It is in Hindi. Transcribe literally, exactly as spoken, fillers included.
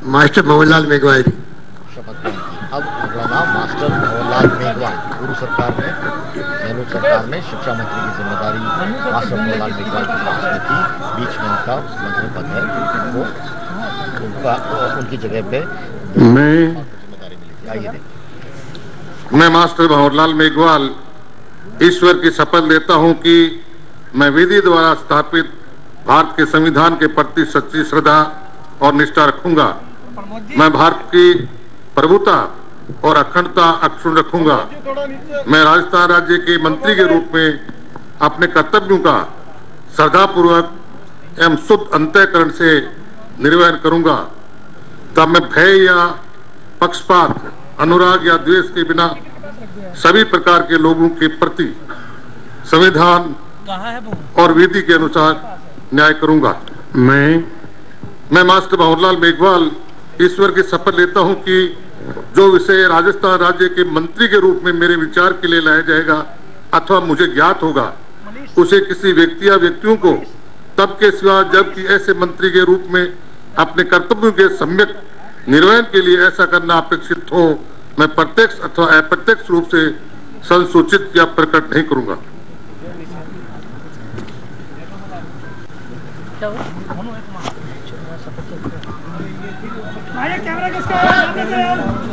मास्टर भंवरलाल मेघवाल जी। शपथ ग्रहण की। अब अगला नाम मास्टर भंवरलाल मेघवाल। पूर्व सरकार में, गहलोत सरकार में शिक्षा मंत्री की जिम्मेदारी मास्टर भंवरलाल मेघवाल के पास में थी। बीच में उनका मंत्री पद है, वो उनका उनकी जगह पे मैं जिम्मेदारी मिली थी। आइए देखिए। मैं मास्टर भंवरलाल मेघवाल ईश्वर की शपथ लेता हूं कि मैं विधि द्वारा स्थापित भारत के संविधान के प्रति सच्ची श्रद्धा और निष्ठा रखूंगा। मैं भारत की प्रभुता और अखंडता अक्षुण्ण रखूंगा। मैं राजस्थान राज्य के मंत्री के रूप में अपने कर्तव्यों का श्रद्धापूर्वक एवं शुद्ध अंतःकरण से निर्वहन करूंगा। तब मैं भय या पक्षपात, अनुराग या द्वेष के बिना सभी प्रकार के लोगों के प्रति संविधान और विधि के अनुसार न्याय करूंगा। मैं मैं मास्टर भंवरलाल मेघवाल ईश्वर की शपथ लेता हूं कि जो विषय राजस्थान राज्य के मंत्री के रूप में मेरे विचार के लिए लाया जाएगा अथवा मुझे ज्ञात होगा, उसे किसी व्यक्ति या व्यक्तियों को तब के सिवा जबकि ऐसे मंत्री के रूप में अपने कर्तव्यों के सम्यक निर्वहन के लिए ऐसा करना अपेक्षित हो, मैं प्रत्यक्ष अथवा अप्रत्यक्ष रूप से संसूचित या प्रकट नहीं करूंगा। कैमरा किसका है?